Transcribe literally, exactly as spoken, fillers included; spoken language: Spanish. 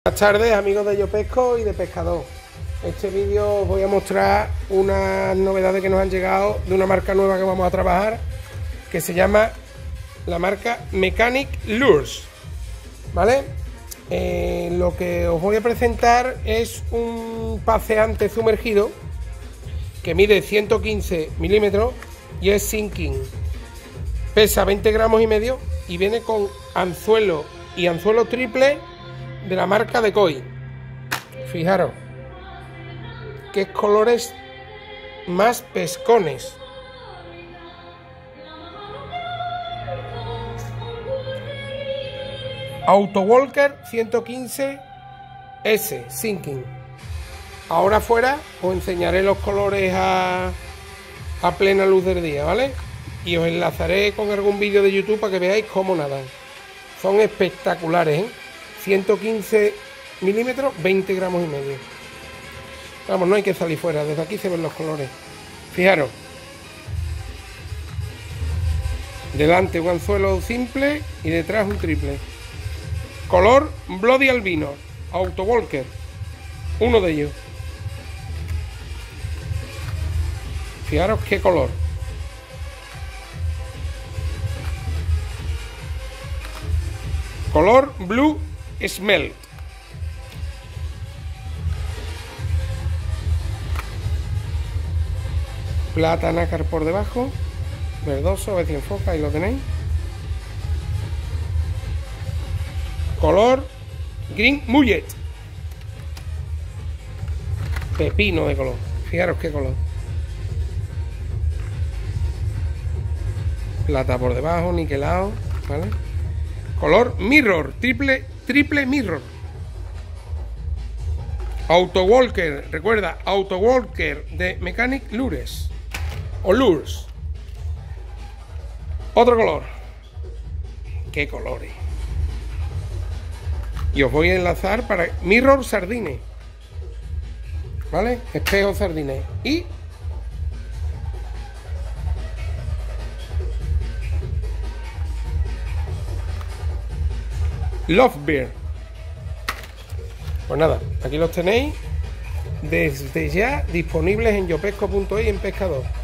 Buenas tardes, amigos de Yo Pesco y de Pescador. En este vídeo os voy a mostrar unas novedades que nos han llegado de una marca nueva que vamos a trabajar, que se llama la marca Mechanic Lures, ¿vale? Eh, lo que os voy a presentar es un paseante sumergido que mide ciento quince milímetros y es sinking. Pesa veinte gramos y medio y viene con anzuelo y anzuelo triple de la marca Decoy. Fijaros qué colores más pescones. Autowalker ciento quince S sinking. Ahora afuera os enseñaré los colores a, a plena luz del día, ¿vale? Y os enlazaré con algún vídeo de YouTube para que veáis cómo nadan. Son espectaculares, ¿eh? ciento quince milímetros, veinte gramos y medio. Vamos, no hay que salir fuera, desde aquí se ven los colores. Fijaros. Delante un anzuelo simple y detrás un triple. Color Bloody Albino, Autowalker, uno de ellos. Fijaros qué color. Color Blue Smelt. Plata nácar por debajo, verdoso, a ver si enfoca, ahí lo tenéis. Color Green Mullet. Pepino de color. Fijaros qué color. Plata por debajo, niquelado, ¿vale? Color Mirror, triple, triple Mirror. Autowalker, recuerda, Autowalker de Mechanic Lures o Lures. Otro color. ¿Qué colores? Y os voy a enlazar para Mirror Sardine, ¿vale? Espejo Sardine. Y Love Beer. Pues nada, aquí los tenéis desde ya disponibles en yopesco punto es y en Pescador.